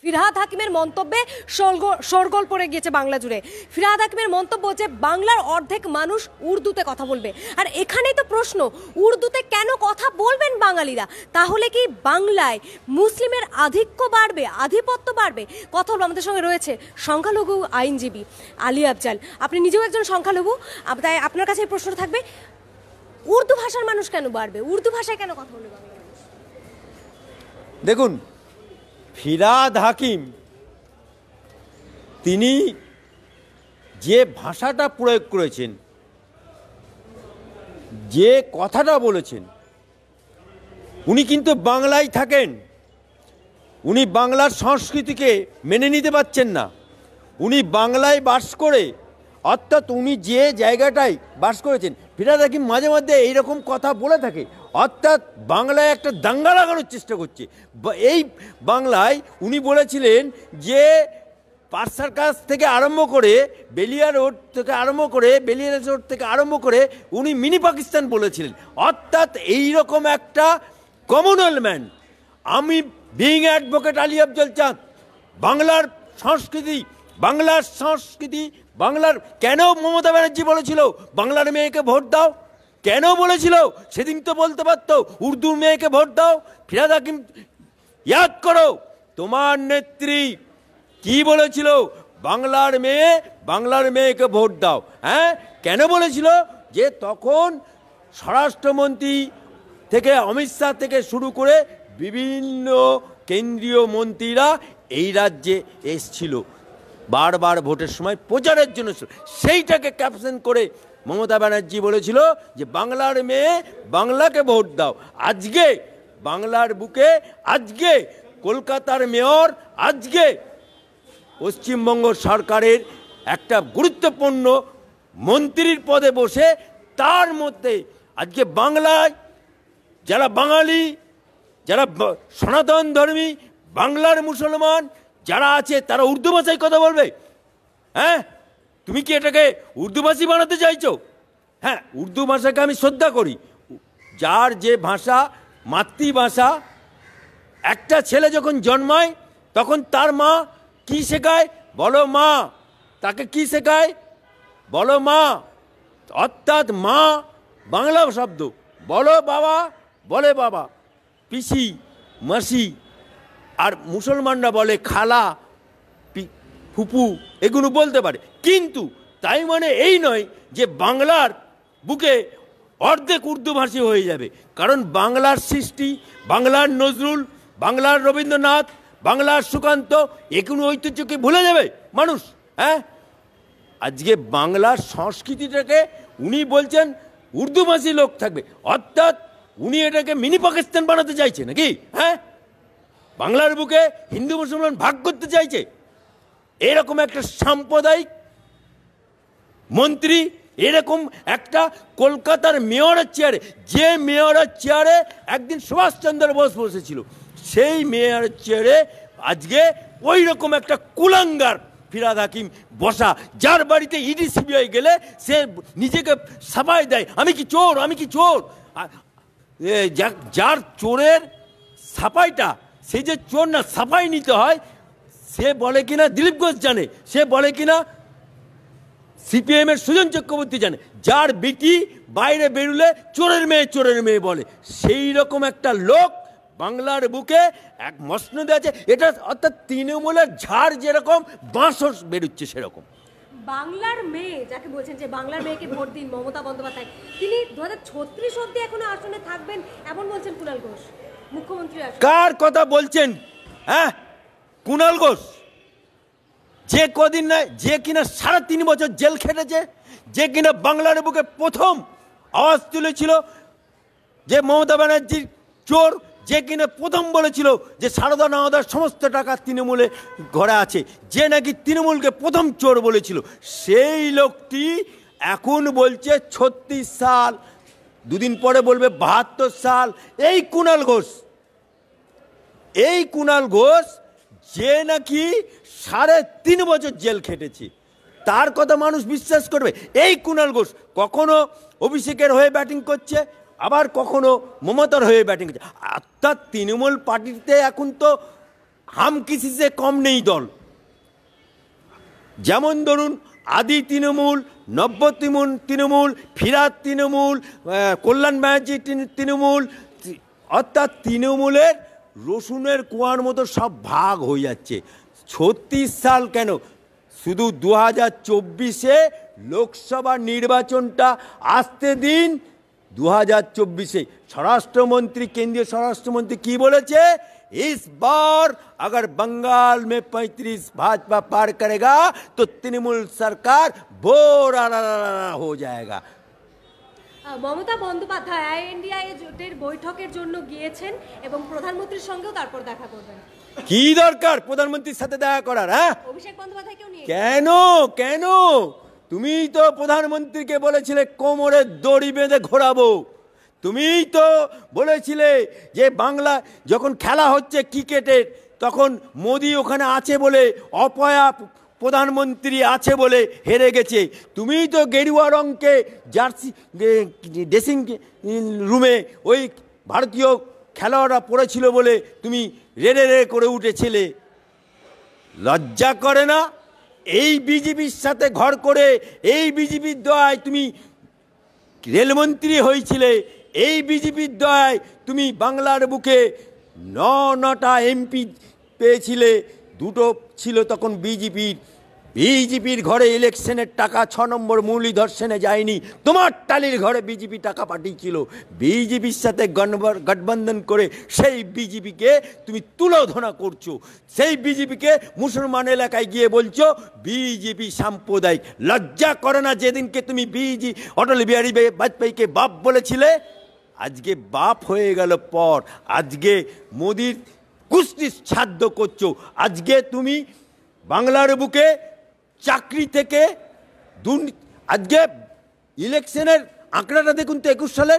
ফিরহাদ হাকিমের মন্তব্যে শোরগোল পড়ে গিয়েছে বাংলা জুড়ে। ফিরহাদ হাকিমের মন্তব্য যে বাংলার অর্ধেক মানুষ উর্দুতে কথা বলবে, আর এখানেই তো প্রশ্ন, উর্দুতে কেন কথা বলবেন বাঙালিরা? তাহলে কি বাংলায় মুসলিমের আধিক্য বাড়বে, আধিপত্য বাড়বে? কথা হলো, আমাদের সঙ্গে রয়েছে সংখ্যালঘু আইনজীবী আলী আফজাল। আপনি নিজেও একজন সংখ্যালঘু, তাই আপনার কাছে এই প্রশ্নটা থাকবে, উর্দু ভাষার মানুষ কেন বাড়বে, উর্দু ভাষায় কেন কথা বলবে বাংলা মানুষ? দেখুন, ফিরহাদ হাকিম তিনি যে ভাষাটা প্রয়োগ করেছেন, যে কথাটা বলেছেন, উনি কিন্তু বাংলায় থাকেন, উনি বাংলার সংস্কৃতিকে মেনে নিতে পারছেন না, উনি বাংলায় বাস করে, অর্থাৎ উনি যে জায়গাটায় বাস করেছেন, ফিরহাদ হাকিম মাঝে মধ্যে এইরকম কথা বলে থাকে, অর্থাৎ বাংলায় একটা দাঙ্গা লাগানোর চেষ্টা করছে। এই বাংলায় উনি বলেছিলেন যে পার্সার কাছ থেকে আরম্ভ করে বেলিয়া রোড থেকে আরম্ভ করে উনি মিনি পাকিস্তান বলেছিলেন, অর্থাৎ এইরকম একটা কমনওয়েলথ ম্যান। আমি বিইং অ্যাডভোকেট আলী আফজাল চাঁদ, বাংলার কেন মমতা ব্যানার্জি বলেছিল বাংলার মেয়েকে ভোট দাও, কেন বলেছিল? সেদিন তো বলতে পারতো উর্দুর মেয়েকে ভোট দাও। ফিরহাদ হাকিম, ইয়াদ করো তোমার নেত্রী কি বলেছিল, বাংলার মেয়েকে ভোট দাও। হ্যাঁ, কেন বলেছিল? যে তখন স্বরাষ্ট্রমন্ত্রী থেকে অমিত শাহ থেকে শুরু করে বিভিন্ন কেন্দ্রীয় মন্ত্রীরা এই রাজ্যে এসছিল, বারবার ভোটের সময় প্রচারের জন্য। সেইটাকে ক্যাপশন করে মমতা ব্যানার্জি বলেছিল যে বাংলার মেয়ে, বাংলাকে ভোট দাও। আজকে বাংলার বুকে, আজকে কলকাতার মেয়র, আজকে পশ্চিমবঙ্গ সরকারের একটা গুরুত্বপূর্ণ মন্ত্রীর পদে বসে, তার মধ্যে আজকে বাংলায় যারা বাঙালি, যারা সনাতন ধর্মী, বাংলার মুসলমান যারা আছে, তারা উর্দু ভাষায় কথা বলবে? হ্যাঁ, তুমি কি এটাকে উর্দু ভাষী বানাতে চাইছো? হ্যাঁ, উর্দু ভাষাকে আমি শ্রদ্ধা করি, যার যে ভাষা, মাতৃভাষা। একটা ছেলে যখন জন্মায় তখন তার মা কি শেখায়? বলো মা। তাকে কি শেখায়? বলো মা। অর্থাৎ মা বাংলা শব্দ, বলো বাবা, বলে বাবা, পিসি, মাসি, আর মুসলমানরা বলে খালা, ফুপু, এগুলো বলতে পারে। কিন্তু তাই মানে এই নয় যে বাংলার বুকে অর্ধেক উর্দু ভাষী হয়ে যাবে। কারণ বাংলার সৃষ্টি, বাংলার নজরুল, বাংলার রবীন্দ্রনাথ, বাংলার সুকান্ত, এগুলো ঐতিহ্যকে ভুলে যাবে মানুষ। হ্যাঁ, আজকে বাংলার সংস্কৃতিটাকে উনি বলছেন উর্দু ভাষী লোক থাকবে, অর্থাৎ উনি এটাকে মিনি পাকিস্তান বানাতে চাইছে নাকি? হ্যাঁ, বাংলার বুকে হিন্দু মুসলমান ভাগ করতে চাইছে। এরকম একটা সাম্প্রদায়িক মন্ত্রী, এরকম একটা কলকাতার মেয়রের চেয়ারে, যে মেয়রের চেয়ারে একদিন সুভাষচন্দ্র বোস বসেছিল, সেই মেয়রের চেয়ারে আজকে ওই রকম একটা কুলাঙ্গার ফিরহাদ হাকিম বসা, যার বাড়িতে ইডি সিবিআই গেলে সে নিজেকে সাফাই দেয়, আমি কি চোর, আমি কি চোর। যার চোরের সাফাইটা, সে যে চোর না, সাফাই নিতে হয়, সে বলে কিনা দিলীপ ঘোষ জানে, সে বলে কিনা সিপিএমের সুজন চক্রবর্তী জানে, যার বেটি বাইরে বেরুলে চোরের মেয়ে বলে, সেই রকম একটা লোক বাংলার বুকে এক মসনদে আছে। এটা অর্থাৎ তৃণমূলের ঝাড় যেরকম বাঁশ বেরোচ্ছে সেরকম। বাংলার মেয়ে যাকে বলছেন, যে বাংলার মেয়েকে ভোট দিন, মমতা বন্দ্যোপাধ্যায়, তিনি 2036 অব্দি এখনো আসনে থাকবেন এমন বলছেন কুণাল ঘোষ, মুখ্যমন্ত্রী। কার কথা বলছেন? হ্যাঁ, কুণাল ঘোষ, যে কদিন নয়, যে কিনা 3.5 বছর জেল খেটেছে, যে কিনা বাংলার বুকে প্রথম আওয়াজ তুলেছিল যে মমতা ব্যানার্জির চোর, যে কিনা প্রথম বলেছিল যে সারদা নাওদার সমস্ত টাকা তৃণমূলে ঘরে আছে, যে নাকি তৃণমূলকে প্রথম চোর বলেছিল, সেই লোকটি এখন বলছে 36 সাল, দুদিন পরে বলবে 72 সাল। এই কুণাল ঘোষ যে নাকি 3.5 বছর জেল খেটেছে, তার কথা মানুষ বিশ্বাস করবে? এই কুণাল ঘোষ কখনো অভিষেকের হয়ে ব্যাটিং করছে, আবার কখনো মমতার হয়ে ব্যাটিং করছে। অর্থাৎ তৃণমূল পার্টিতে এখন তো হাম কিসি সে কম নেই দল। যেমন ধরুন আদি তৃণমূল, নব্য তৃণমূল, ফিরাত তৃণমূল, কল্যাণ ব্যানার্জি তৃণমূল, অর্থাৎ তৃণমূলের রসুনের কুয়ার মতো সব ভাগ হয়ে যাচ্ছে। 36 সাল কেন, শুধু 2024-এ লোকসভা নির্বাচনটা আসতে দিন। 2024-এ স্বরাষ্ট্রমন্ত্রী, কেন্দ্রীয় স্বরাষ্ট্রমন্ত্রী কি বলেছে, इस बार अगर बंगाल में 35 भाजपा पार करेगा तो तृणमूल सरकार बोरा हो जाएगा। মমতা বন্দ্যোপাধ্যায় আইএনডিআই জোটের বৈঠকের জন্য গিয়েছেন এবং প্রধানমন্ত্রীর সঙ্গেও তারপর দেখা করবেন। কি দরকার প্রধানমন্ত্রীর সাথে দেখা করার? হ্যাঁ, অভিষেক বন্দ্যোপাধ্যায়কেও নিয়ে কেন কেন? তুমি তো প্রধানমন্ত্রীকে বলেছিলে কোমরে দড়ি বেঁধে ঘোরাবো। তুমিই তো বলেছিলে যে বাংলা যখন খেলা হচ্ছে ক্রিকেটের, তখন মোদি ওখানে আছে বলে, অপয়া প্রধানমন্ত্রী আছে বলে হেরে গেছে। তুমিই তো গেরুয়া রঙকে জার্সি ড্রেসিং রুমে ওই ভারতীয় খেলোয়াড়রা পড়েছিল বলে তুমি রেড়ে রেড়ে করে উঠেছিলে। লজ্জা করে না? এই বিজেপির সাথে ঘর করে, এই বিজেপির দয়ায় তুমি রেলমন্ত্রী হয়েছিলে, এই বিজেপির দয়ায় তুমি বাংলার বুকে 9টা এমপি পেয়েছিলে। 2টো ছিল তখন বিজেপির ঘরে ইলেকশনের টাকা 6 নম্বর মুরলীধর সেনে যায়নি, তোমার টালির ঘরে বিজেপি টাকা পাঠিয়েছিল। বিজেপির সাথে গঠবন্ধন করে সেই বিজেপিকে তুমি তুলোধনা করছো। সেই বিজেপিকে মুসলমান এলাকায় গিয়ে বলছো বিজেপি সাম্প্রদায়িক। লজ্জা করে না? যেদিনকে তুমি অটল বিহারী বাজপেয়ীকে বাপ বলেছিলে, আজকে বাপ হয়ে গেল পর, আজকে মোদির কুস্তি সাধ্য করছো। আজকে তুমি বাংলার বুকে চাকরি থেকে আজকে ইলেকশনের আঁকড়াটা দেখুন তো,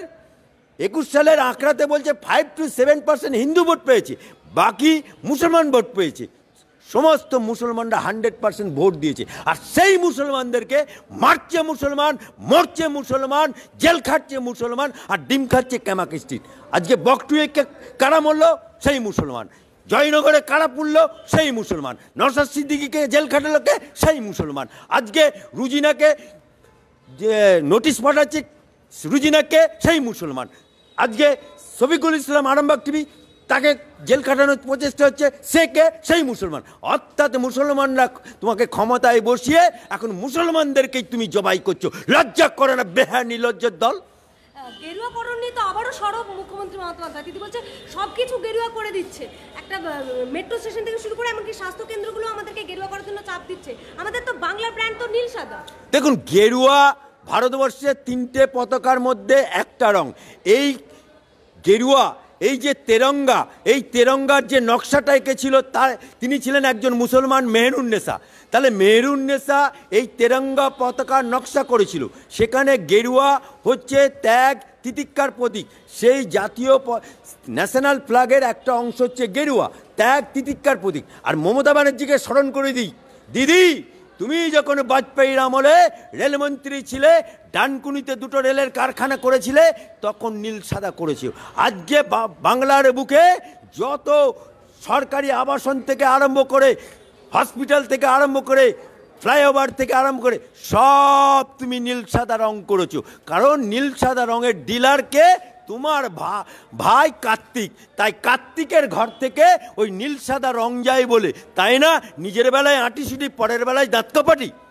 21 সালের আঁকড়াতে বলছে 5 to 7% হিন্দু ভোট পেয়েছে, বাকি মুসলমান ভোট পেয়েছে। সমস্ত মুসলমানরা 100% ভোট দিয়েছে। আর সেই মুসলমানদেরকে মারছে মুসলমান, মরছে মুসলমান, জেল খাটছে মুসলমান, আর ডিম খাচ্ছে ক্যামাক স্ট্রিট। আজকে বকটুয়ে কারা মরলো? সেই মুসলমান। জয়নগরে কারা পুড়লো? সেই মুসলমান। নওশাদ সিদ্দিকীকে জেল খাটালো কে? সেই মুসলমান। আজকে রুজিনাকে যে নোটিশ পাঠাচ্ছে রুজিনাকে, সেই মুসলমান। আজকে শফিকুল ইসলাম আরামবাগ টিভি, তাকে জেল খাটানোর প্রচেষ্টা হচ্ছে, সে কে? সেই মুসলমান। অর্থাৎ মুসলমানরা তোমাকে ক্ষমতায় বসিয়ে এখন মুসলমানদেরকেই তুমি জবাই করছো। লজ্জা করে না বেহায়া নির্লজ্জের দল? গেরুয়াকরণ নিয়ে তো আবারও সরব মুখ্যমন্ত্রী মমতা বন্দ্যোপাধ্যায়। তিনি বলছে সবকিছু গেরুয়া করে দিচ্ছে, একটা মেট্রো স্টেশন থেকে শুরু করে এমনকি স্বাস্থ্য কেন্দ্রগুলো আমাদেরকে গেরুয়া করার জন্য চাপ দিচ্ছে। আমাদের তো বাংলার ব্র্যান্ড তো নীল সাদা। দেখুন, গেরুয়া ভারতবর্ষের 3টে পতাকার মধ্যে একটা রং। এই গেরুয়া, এই যে তেরঙ্গা, এই তেরঙ্গার যে নকশাটা এঁকেছিল তিনি ছিলেন একজন মুসলমান, মেহেরুন্নেসা। তাহলে মেহেরুন্নেসা এই তেরঙ্গা পতাকার নকশা করেছিল। সেখানে গেরুয়া হচ্ছে ত্যাগ তিতিক্ষার প্রতীক। সেই জাতীয় ন্যাশনাল ফ্ল্যাগের একটা অংশ হচ্ছে গেরুয়া, ত্যাগ তিতিক্ষার প্রতীক। আর মমতা ব্যানার্জিকে স্মরণ করে দিই, দিদি তুমি যখন বাজপেয়ীর আমলে রেলমন্ত্রী ছিলে, ডানকুনিতে 2টো রেলের কারখানা করেছিলে, তখন নীল সাদা করেছিল। আজকে বাংলার বুকে যত সরকারি আবাসন থেকে আরম্ভ করে, হসপিটাল থেকে আরম্ভ করে, ফ্লাইওভার থেকে আরম্ভ করে সব তুমি নীল সাদা রং করেছো। কারণ নীল সাদা রঙের ডিলারকে তোমার ভাই কার্তিক, তাই কার্তিকের ঘর থেকে ওই নীল সাদা রং যায় বলে, তাই না? নিজের বেলায় আঁটি সুটি, পরের বেলায় দাঁত কাপাটি।